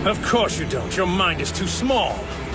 Of course you don't. Your mind is too small.